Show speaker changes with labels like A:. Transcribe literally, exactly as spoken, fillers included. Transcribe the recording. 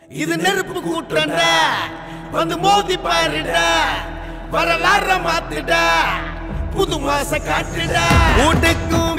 A: இது நெருப்பு கூட்டண்டா வந்து மோதி பாருடா வரலாற மாத்துடா புது மாச காட்டுடா உனக்கும்